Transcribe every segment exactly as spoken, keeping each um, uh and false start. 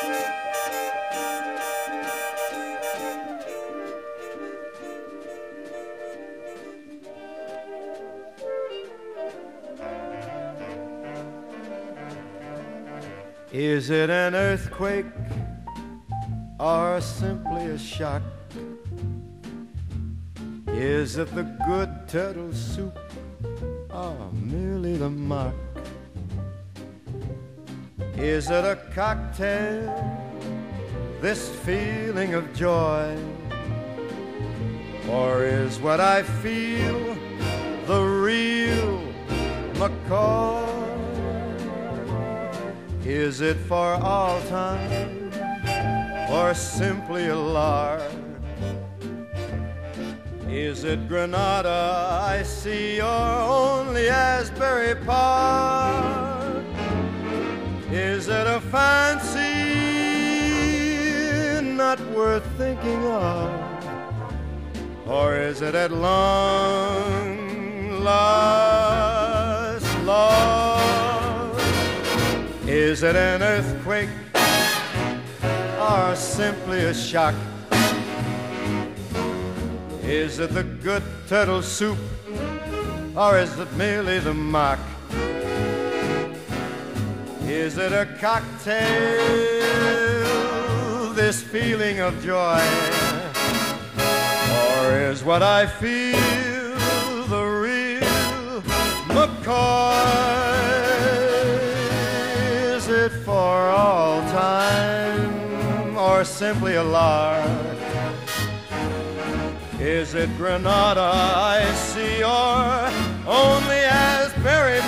Is it an earthquake or simply a shock? Is it the good turtle soup or merely the mock? Is it a cocktail, this feeling of joy? Or is what I feel the real McCoy? Is it for all time or simply a lark? Is it Granada I see or only Asbury Park? Is it a fancy not worth thinking of? Or is it at long last love? Is it an earthquake or simply a shock? Is it the good turtle soup or is it merely the mock? Is it a cocktail, this feeling of joy? Or is what I feel the real McCoy? Is it for all time or simply a lark? Is it Granada I see or only Asbury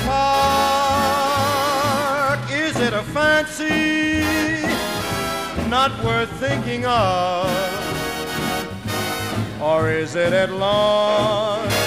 Park? Is it a fancy not worth thinking of? Or is it at long